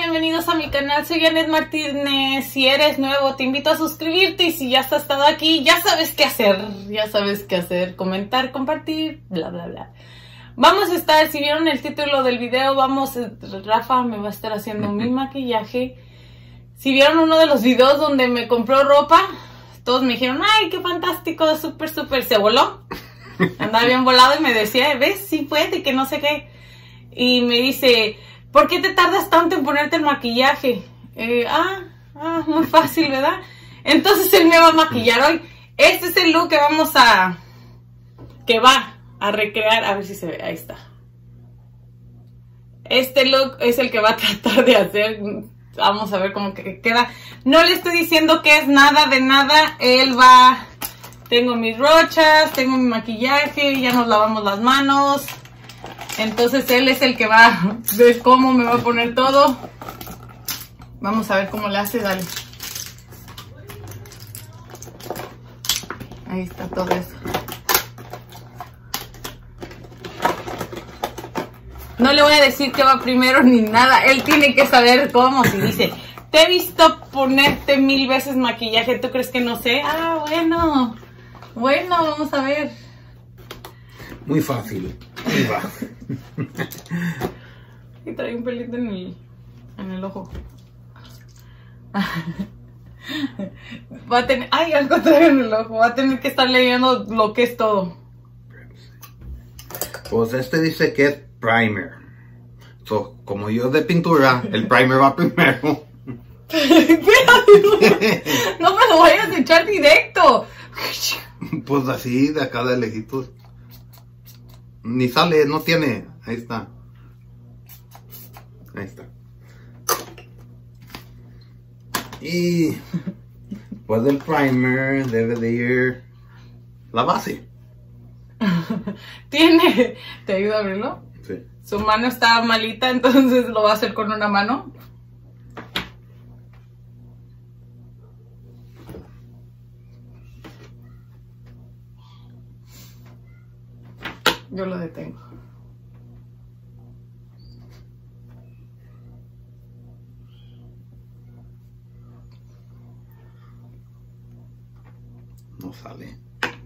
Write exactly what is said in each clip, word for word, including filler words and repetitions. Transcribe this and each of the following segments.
bienvenidos a mi canal, soy Janet Martínez. Si eres nuevo te invito a suscribirte y si ya has estado aquí ya sabes qué hacer, ya sabes qué hacer, comentar, compartir, bla bla bla. Vamos a estar, si vieron el título del video, vamos, Rafa me va a estar haciendo mi maquillaje. Si vieron uno de los videos donde me compró ropa, todos me dijeron, ay qué fantástico, súper súper, se voló. Andaba bien volado y me decía, ves, sí puede, que no sé qué. Y me dice, ¿por qué te tardas tanto en ponerte el maquillaje? Eh, ah, ah, muy fácil, ¿verdad? Entonces él me va a maquillar hoy. Este es el look que vamos a... que va a recrear. A ver si se ve, ahí está. Este look es el que va a tratar de hacer. Vamos a ver cómo que queda. No le estoy diciendo que es nada de nada. Él va... Tengo mis brochas, tengo mi maquillaje, ya nos lavamos las manos. Entonces él es el que va a ver cómo me va a poner todo. Vamos a ver cómo le hace, dale. Ahí está todo eso. No le voy a decir qué va primero ni nada. Él tiene que saber cómo. Si dice, te he visto ponerte mil veces maquillaje, ¿tú crees que no sé? Ah, bueno. Bueno, vamos a ver. Muy fácil. Muy fácil. Y trae un pelito en el, en el ojo. Va a tener... Ay, algo trae en el ojo. Va a tener que estar leyendo lo que es todo. Pues este dice que es primer. So, como yo de pintura, el primer va primero. No me lo vayas a echar directo. Pues así, de acá de lejitos. Ni sale, no tiene. Ahí está. Ahí está. Y pues del primer debe de ir la base. Tiene... ¿Te ayudo a abrirlo? Sí. Su mano está malita, entonces lo va a hacer con una mano. Yo lo detengo. No sale.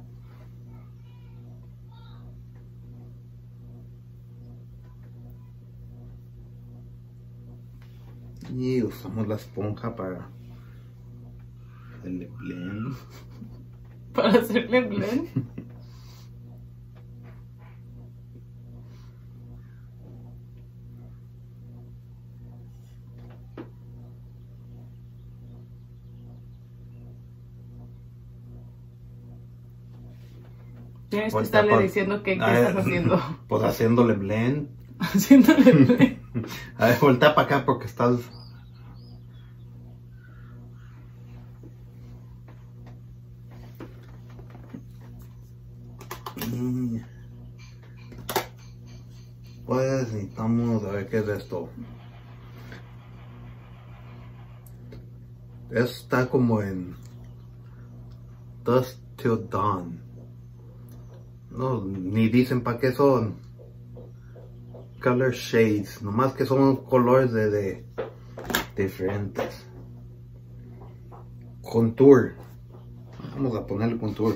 Y usamos la esponja para hacerle blend. Para hacerle blend. Tienes que estarle diciendo que, qué estás haciendo. Pues haciéndole blend. Haciéndole blend. A ver, voltea para acá porque estás... Y... pues necesitamos a ver qué es esto. Está como en Dusk Till Dawn. No, ni dicen para qué son. Color shades, nomás que son colores de, de diferentes. Contour. Vamos a ponerle contour.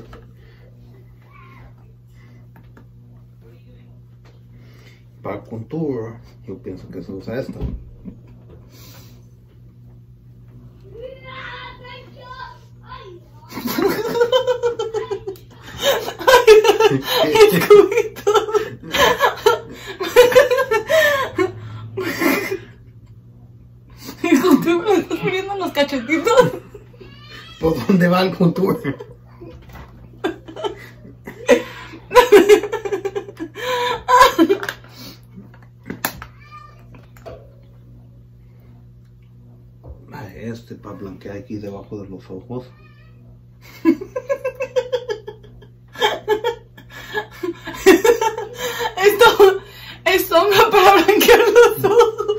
Para contour, yo pienso que se usa esto. El cubito. Hijo, ¿tú me estás poniendo los cachetitos? ¿Por dónde va el contour? Este para blanquear aquí debajo de los ojos. Esto es sombra para blanquear los ojos.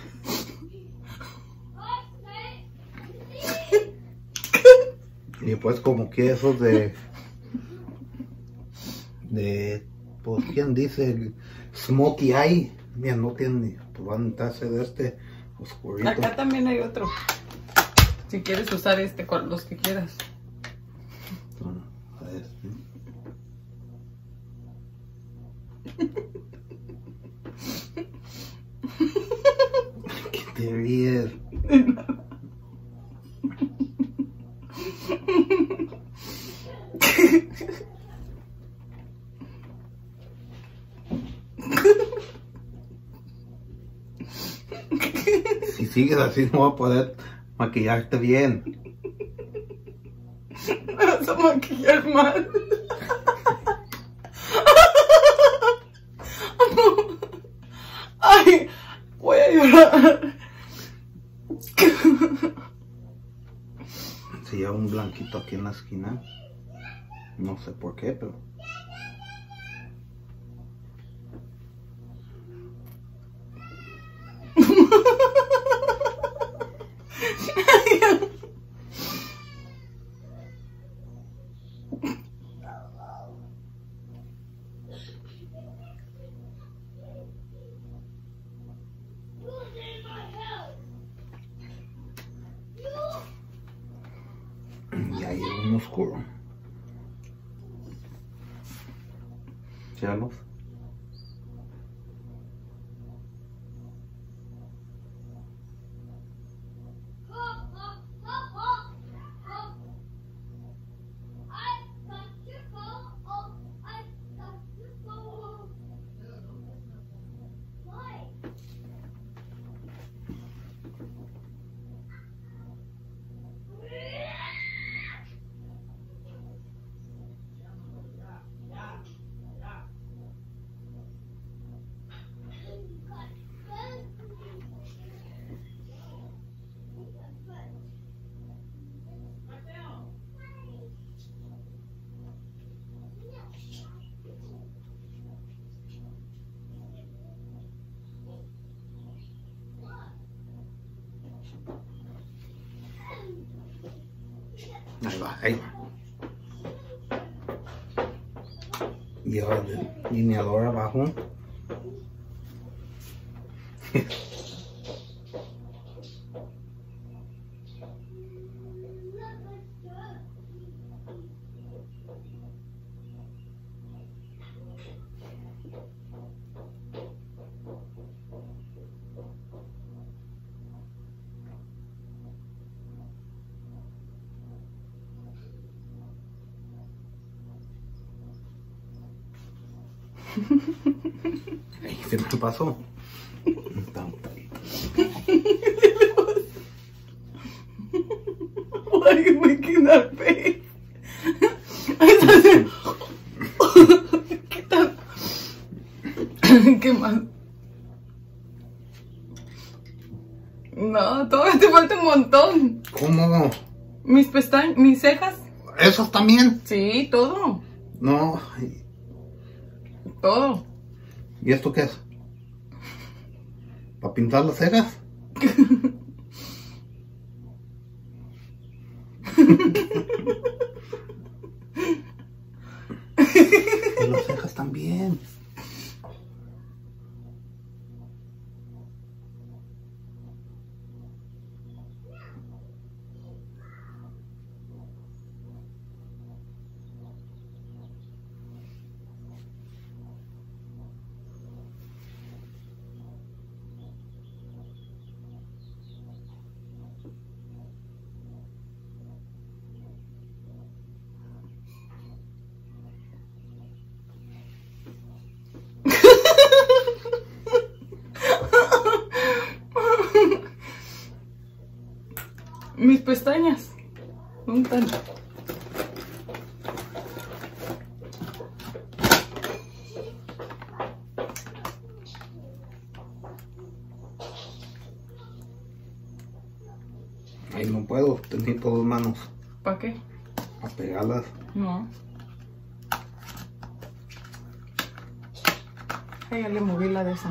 Y pues como que esos de... De... Pues quién dice... Smokey Eye. Mira, no tiene... Pues van a necesitarse de este... oscurito. Acá también hay otro. Si quieres usar este con los que quieras. A este. ¿Qué te ríes? Si sigues así no voy a poder maquillarte bien. Me vas a maquillar mal. Ay, voy a llorar. Se lleva un blanquito aquí en la esquina. No sé por qué, pero... Y ahí hay un oscuro. Ciérralos. Ahí va, ahí va. Y ahora el delineador abajo. Ahí se me pasó. Why are you making that face? ¿Qué tal? ¿Qué más? No, todavía te falta un montón. ¿Cómo? Mis pestañas, mis cejas. ¿Esos también? Sí, todo. No. Todo. ¿Y esto qué es? ¿Para pintar las cejas? Y las cejas también. Mis pestañas. ¿Dónde están? Ahí no puedo, necesito dos manos. ¿Para qué? A pegarlas. No. Ay, ya le moví la de esa.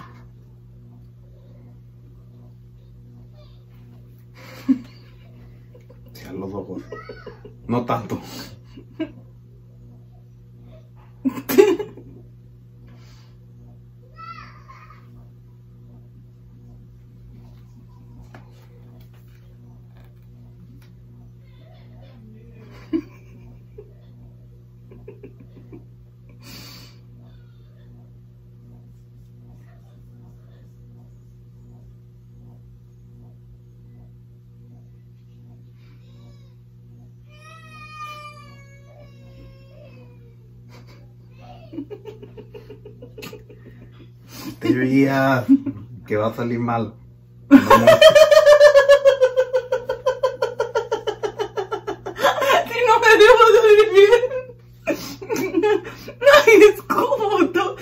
Sí, a los ojos. No tanto. Te rías, que va a salir mal. No, no. Si no me debo salir bien. Ay, es cómodo.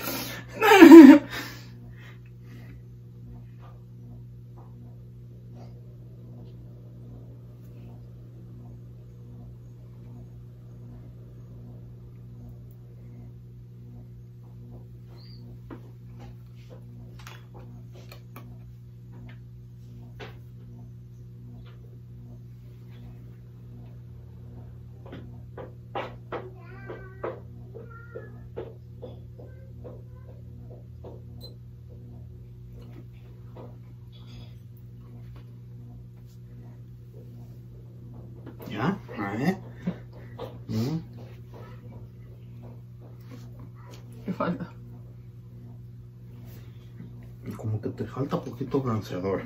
¿Ya? A ver. ¿Mm? ¿Qué falta? Como que te falta poquito bronceador.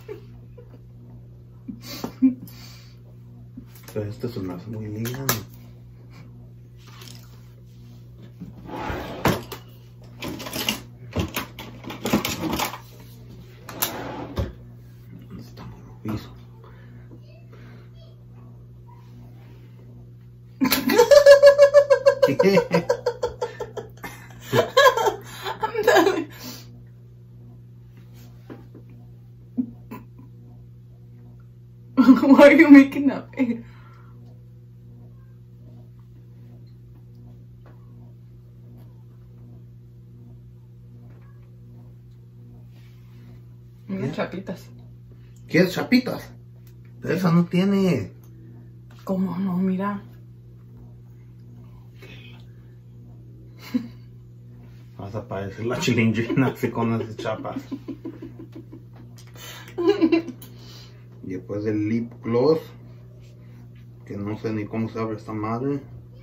Pero este se me hace muy lindo. Está muy rojizo. Dale. Why are you making that face? Unas chapitas. ¿Quieres chapitas? Esa no tiene. ¿Cómo no? Mira. Vas a parecer la chilindrina así con esas chapas. Y después del lip gloss, que no sé ni cómo se abre esta madre.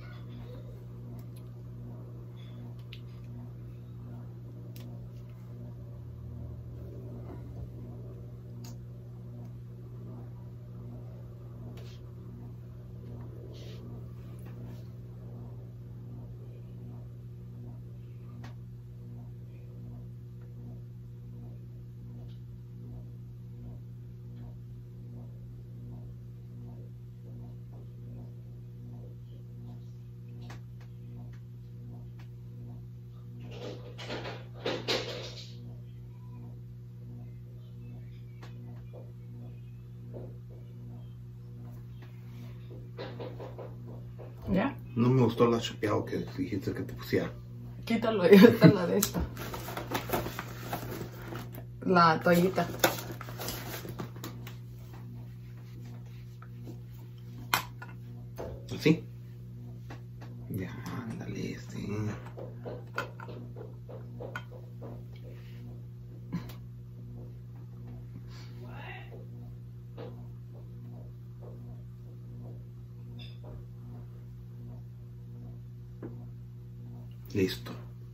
¿Ya? No me gustó la chapeado que dijiste que te pusiera. Quítalo, ya está la de esta. La toallita. ¿Así? Ya, ándale, sí. Listo.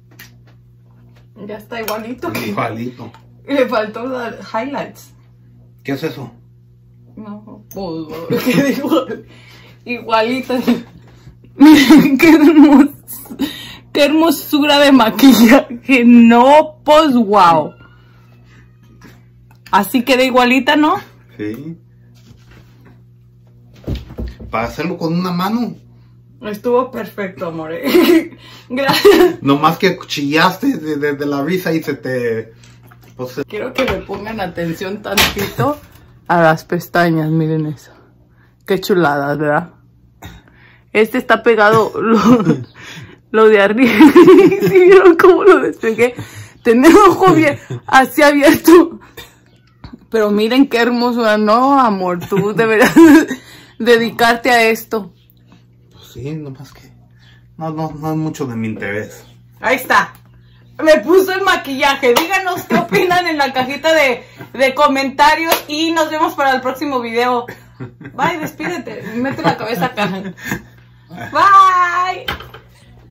Ya está igualito. Igualito. Le faltó los highlights. ¿Qué es eso? No, pues, ¿qué digo? Igualito. Miren qué hermos, qué hermosura de maquillaje. No, pues wow. Así queda igualita, ¿no? Sí. Para hacerlo con una mano. Estuvo perfecto, amore. Gracias. Nomás que chillaste de, de, de la risa y se te... Pues, se... Quiero que me pongan atención tantito a las pestañas, miren eso. Qué chulada, ¿verdad? Este está pegado lo, lo de arriba. ¿Sí vieron cómo lo despegué? Tener el ojo bien así abierto. Pero miren qué hermosura. No, amor, tú deberás dedicarte a esto. Sí, nomás que no, no, no es mucho de mi interés. Ahí está. Me puso el maquillaje. Díganos qué opinan en la cajita de, de comentarios y nos vemos para el próximo video. Bye, despídete. Mete la cabeza acá. Bye.